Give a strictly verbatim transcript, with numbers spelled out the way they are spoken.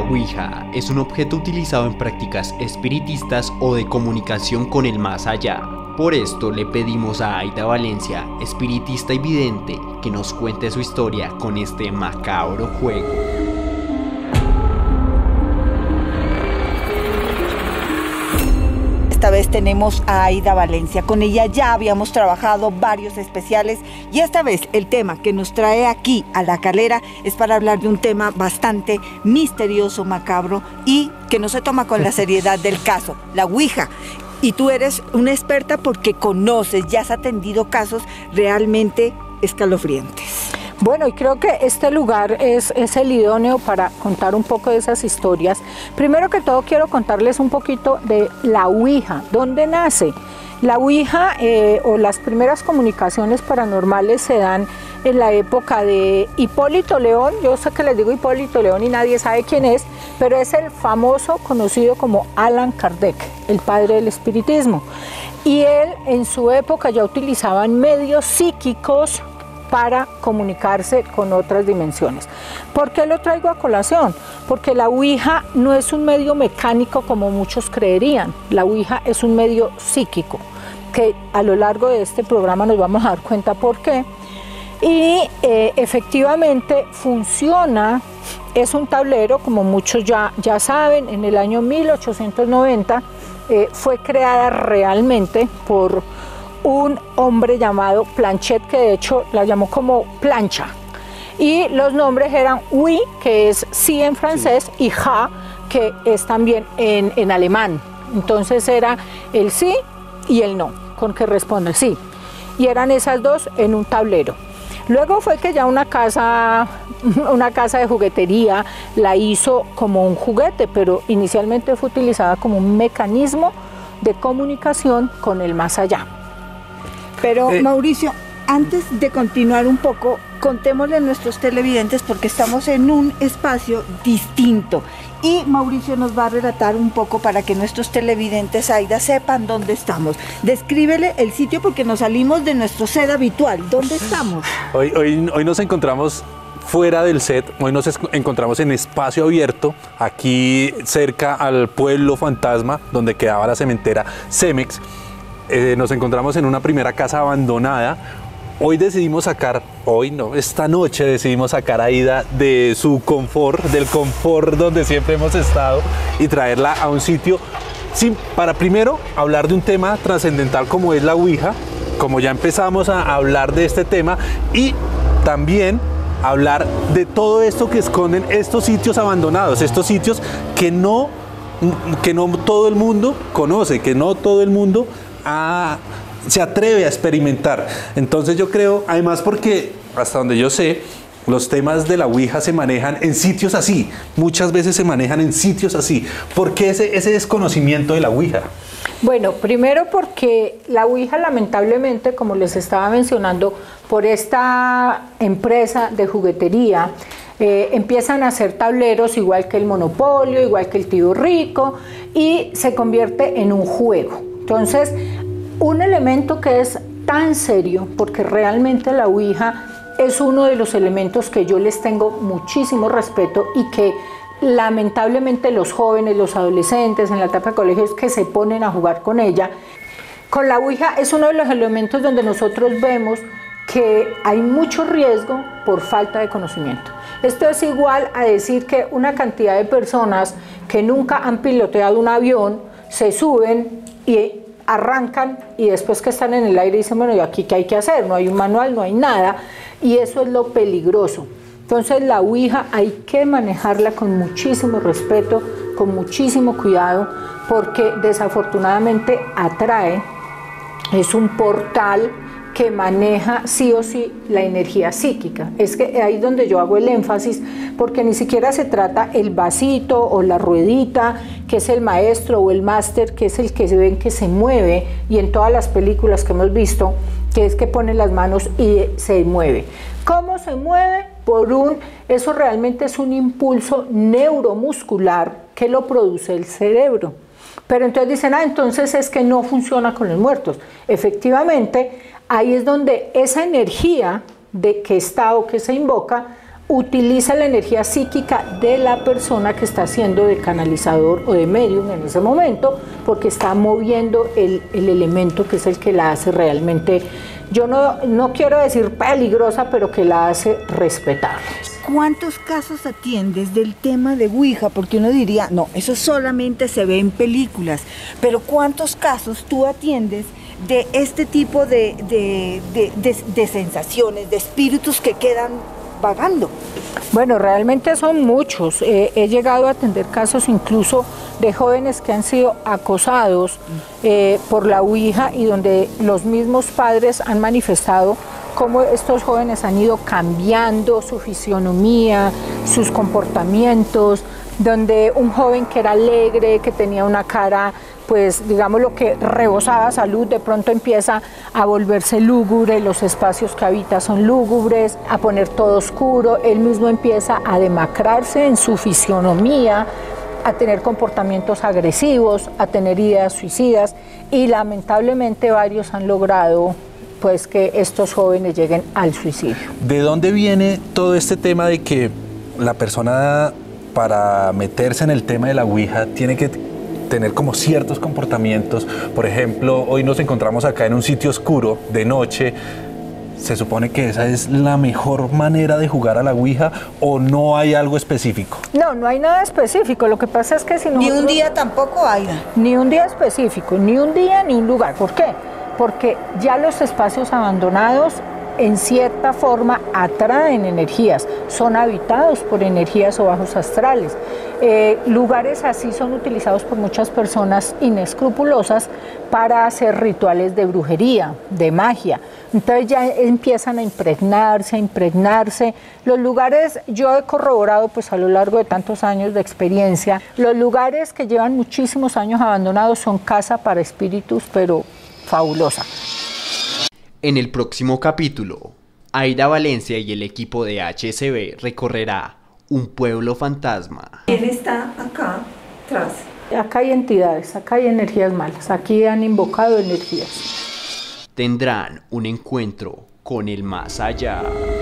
La Ouija es un objeto utilizado en prácticas espiritistas o de comunicación con el más allá. Por esto le pedimos a Aida Valencia, espiritista y vidente, que nos cuente su historia con este macabro juego. Esta vez tenemos a Aida Valencia. Con ella ya habíamos trabajado varios especiales y esta vez el tema que nos trae aquí a La Calera es para hablar de un tema bastante misterioso, macabro y que no se toma con la seriedad del caso, la Ouija. Y tú eres una experta porque conoces, ya has atendido casos realmente escalofriantes. Bueno, y creo que este lugar es, es el idóneo para contar un poco de esas historias. Primero que todo quiero contarles un poquito de la Ouija, ¿dónde nace? La Ouija eh, o las primeras comunicaciones paranormales se dan en la época de Hipólito León. Yo sé que les digo Hipólito León y nadie sabe quién es, pero es el famoso conocido como Allan Kardec, el padre del espiritismo. Y él en su época ya utilizaban medios psíquicos para comunicarse con otras dimensiones. ¿Por qué lo traigo a colación? Porque la Ouija no es un medio mecánico como muchos creerían. La Ouija es un medio psíquico, que a lo largo de este programa nos vamos a dar cuenta por qué. Y eh, efectivamente funciona, es un tablero, como muchos ya, ya saben, en el año mil ochocientos noventa eh, fue creada realmente por un hombre llamado Planchet, que de hecho la llamó como plancha, y los nombres eran oui, que es sí en francés, sí, y ja, que es también en, en alemán. Entonces era el sí y el no, con que responde sí, y eran esas dos en un tablero. Luego fue que ya una casa, una casa de juguetería la hizo como un juguete, pero inicialmente fue utilizada como un mecanismo de comunicación con el más allá. Pero eh. Mauricio, antes de continuar un poco, contémosle a nuestros televidentes porque estamos en un espacio distinto y Mauricio nos va a relatar un poco para que nuestros televidentes, Aida, sepan dónde estamos. Descríbele el sitio porque nos salimos de nuestro set habitual. ¿Dónde estamos? Hoy, hoy, hoy nos encontramos fuera del set, hoy nos encontramos en espacio abierto, aquí cerca al pueblo fantasma donde quedaba la cementera Cemex. Eh, nos encontramos en una primera casa abandonada. Hoy decidimos sacar, hoy no, esta noche decidimos sacar a Aida de su confort, del confort donde siempre hemos estado y traerla a un sitio sí, para primero hablar de un tema trascendental como es la Ouija, como ya empezamos a hablar de este tema, y también hablar de todo esto que esconden estos sitios abandonados, estos sitios que no, que no todo el mundo conoce, que no todo el mundo A, se atreve a experimentar. Entonces yo creo, además porque hasta donde yo sé, los temas de la Ouija se manejan en sitios así, muchas veces se manejan en sitios así. ¿Por qué ese, ese desconocimiento de la Ouija? Bueno, primero porque la Ouija lamentablemente, como les estaba mencionando, por esta empresa de juguetería, eh, empiezan a hacer tableros igual que el Monopolio, igual que el Tío Rico, y se convierte en un juego. Entonces, un elemento que es tan serio, porque realmente la Ouija es uno de los elementos que yo les tengo muchísimo respeto y que lamentablemente los jóvenes, los adolescentes en la etapa de colegios que se ponen a jugar con ella, con la Ouija es uno de los elementos donde nosotros vemos que hay mucho riesgo por falta de conocimiento. Esto es igual a decir que una cantidad de personas que nunca han piloteado un avión se suben y arrancan y después que están en el aire dicen, bueno, ¿y aquí qué hay que hacer? No hay un manual, no hay nada, y eso es lo peligroso. Entonces la Ouija hay que manejarla con muchísimo respeto, con muchísimo cuidado, porque desafortunadamente atrae, es un portal que maneja sí o sí la energía psíquica. Es que ahí es donde yo hago el énfasis, porque ni siquiera se trata el vasito o la ruedita, que es el maestro o el máster, que es el que se ven que se mueve, y en todas las películas que hemos visto, que es que pone las manos y se mueve. ¿Cómo se mueve? Por un, eso realmente es un impulso neuromuscular que lo produce el cerebro. Pero entonces dicen, ah, entonces es que no funciona con los muertos. Efectivamente, ahí es donde esa energía de que está o que se invoca utiliza la energía psíquica de la persona que está haciendo de canalizador o de medium en ese momento, porque está moviendo el, el elemento que es el que la hace realmente, yo no, no quiero decir peligrosa, pero que la hace respetable. ¿Cuántos casos atiendes del tema de Ouija? Porque uno diría, no, eso solamente se ve en películas, pero ¿cuántos casos tú atiendes de este tipo de, de, de, de, de sensaciones, de espíritus que quedan vagando? Bueno, realmente son muchos. Eh, he llegado a atender casos incluso de jóvenes que han sido acosados eh, por la Ouija y donde los mismos padres han manifestado cómo estos jóvenes han ido cambiando su fisionomía, sus comportamientos, donde un joven que era alegre, que tenía una cara, pues digamos lo que rebosaba salud, de pronto empieza a volverse lúgubre, los espacios que habita son lúgubres, a poner todo oscuro, él mismo empieza a demacrarse en su fisionomía, a tener comportamientos agresivos, a tener ideas suicidas, y lamentablemente varios han logrado pues que estos jóvenes lleguen al suicidio. ¿De dónde viene todo este tema de que la persona, para meterse en el tema de la Ouija, tiene que tener como ciertos comportamientos? Por ejemplo, hoy nos encontramos acá en un sitio oscuro de noche. ¿Se supone que esa es la mejor manera de jugar a la Ouija o no hay algo específico? No, no hay nada específico. Lo que pasa es que si nosotros... Ni un día tampoco, Aida. Ni un día específico, ni un día, ni un lugar. ¿Por qué? Porque ya los espacios abandonados en cierta forma atraen energías, son habitados por energías o bajos astrales. Eh, lugares así son utilizados por muchas personas inescrupulosas para hacer rituales de brujería, de magia. Entonces ya empiezan a impregnarse, a impregnarse. Los lugares, yo he corroborado pues a lo largo de tantos años de experiencia, los lugares que llevan muchísimos años abandonados son casa para espíritus, pero fabulosa. En el próximo capítulo, Aida Valencia y el equipo de H S B recorrerá un pueblo fantasma. ¿Quién está acá atrás? Acá hay entidades, acá hay energías malas, aquí han invocado energías. Tendrán un encuentro con el más allá.